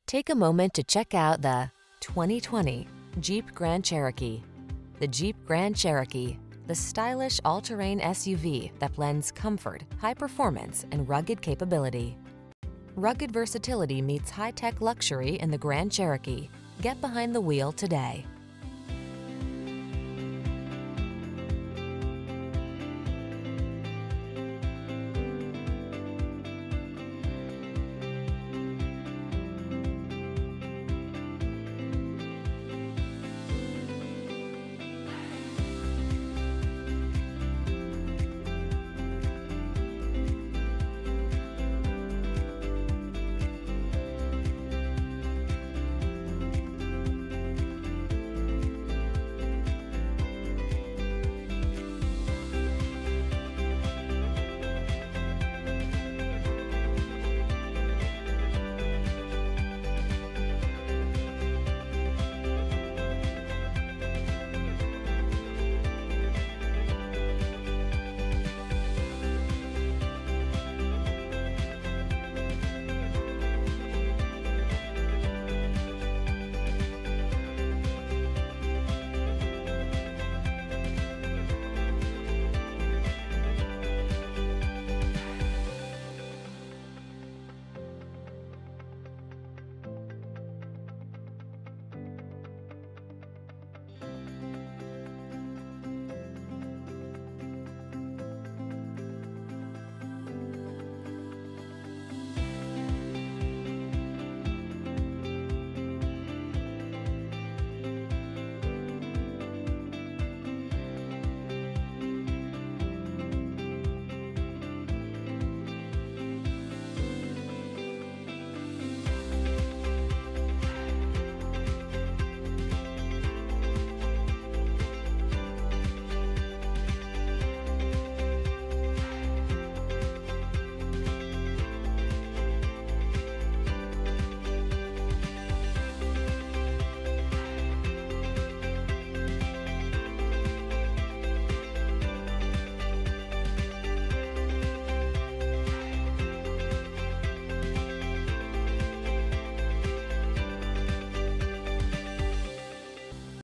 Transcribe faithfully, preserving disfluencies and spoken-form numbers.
Take a moment to check out the twenty twenty Jeep Grand Cherokee. The Jeep Grand Cherokee, the stylish all-terrain S U V that blends comfort, high performance, and rugged capability. Rugged versatility meets high-tech luxury in the Grand Cherokee. Get behind the wheel today.